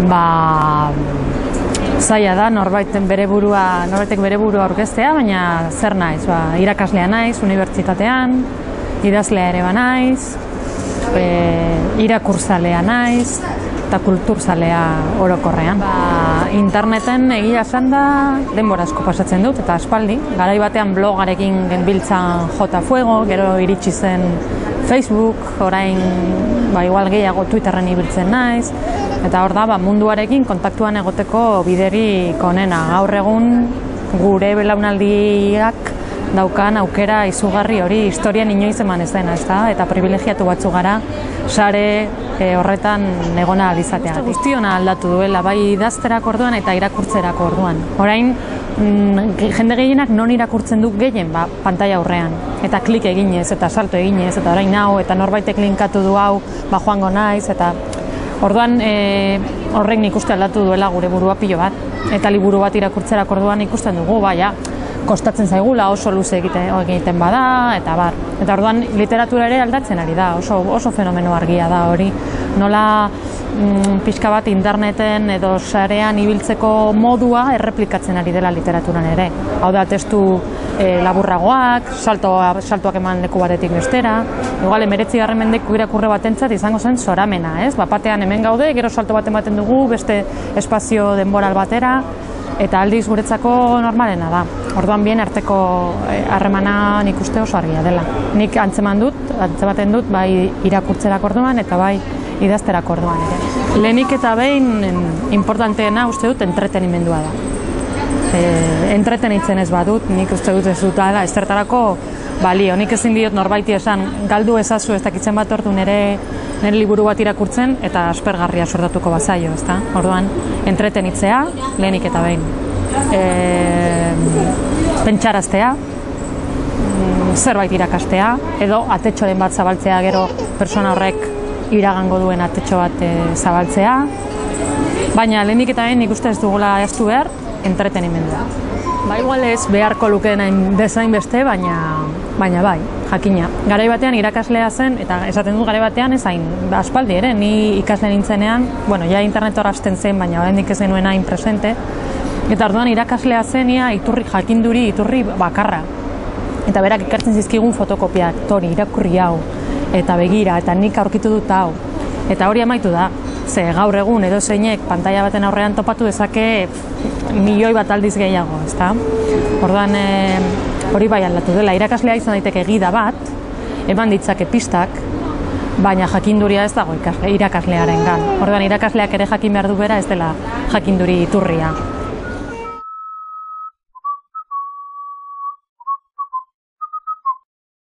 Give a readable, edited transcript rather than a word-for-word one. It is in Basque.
zaila da norbaitek bere burua aurkeztea, baina zer naiz? Irakaslea naiz, unibertsitatean, idazlea ere naiz, irakurzalea naiz, eta kulturzalea orokorrean. Interneten egia esan da denbora asko pasatzen dut, eta aspaldi. Garai batean blogarekin genbiltzan jota fuego, gero iritsi zen Facebook, orain igual gehiago Twitterren ibiltzen naiz, eta hor da munduarekin kontaktuan egoteko biderik onena. Gaur egun gure belaunaldiak daukan aukera izugarri hori historian inoiz eman ez dena, eta privilegiatu batzu gara sare horretan egona alizateagatik. Guztiona aldatu duela, bai idazterako orduan eta irakurtzerako orduan. Orain, jende gehienak non irakurtzen du gehien, pantaila aurrean. Eta klik eginez, eta salto eginez, eta orain hau, eta norbaitek linkatu du hau, joango naiz, eta orduan horrek nik uste aldatu duela gure burua pilo bat. Eta liburu bat irakurtzerako orduan ikusten dugu, kostatzen zaigula, oso luze egiten bada, eta bar. Eta orduan literatura ere aldatzen ari da, oso fenomeno argia da hori. Nola pixka bat interneten edo sarean ibiltzeko modua erreplikatzen ari dela literaturan ere. Hau da, testu laburragoak, saltoak eman leku batetik bestera. Igual, 19. mendeko irakurle batentzat izango zen zoramena, ez? Batean hemen gaude, gero salto bat ematen dugu, beste espazio denboral batera, eta aldiz guretzako normalena da. Orduan bien arteko harremana nik uste oso argia dela. Nik antzematen dut bai irakurtzerako orduan eta bai idazterako orduan ere. Lehenik eta behin importanteena uste dut entretenimendua da. Entretenitzen ez badut, nik uste dut ez dut da, ez zertarako balio. Nik ezin diot norbaiti esan galdu ezazu ez dakitzen bat ordu nire liburu bat irakurtzen eta aspergarria sortatuko bazaio, ezta? Orduan, entretenitzea lehenik eta behin. Pentsaraztea, zerbait irakastea, edo atetxoren bat zabaltzea, gero persona horrek iragango duen atetxo bat zabaltzea. Baina lehenik eta behin nik uste ez dugula eztu behar, entretenimendua. Igual ez beharko lukeen bezain beste, baina bai, jakina. Garai batean irakaslea zen, eta esaten dut garai batean ez hain aspaldi ere, ni ikasle nintzenean, ja internet hor hasten zen, baina oraindik ez genuen hain presente, eta orduan irakaslea zenia iturri bakarra. Eta berak ekartzen zizkigun fotokopiak, tori, irakurri hau, eta begira, eta nik aurkitu dut hau. Eta hori amaitu da, ze gaur egun edozeinek pantaila baten aurrean topatu dezake milioi bat aldiz gehiago, ezta? Orduan hori bai aldatu dela, irakaslea izan daiteke gida bat, eman ditzake pistak, baina jakinduria ez dago irakaslearengan. Orduan irakasleak ere jakin behar du bera ez dela jakinduri iturria.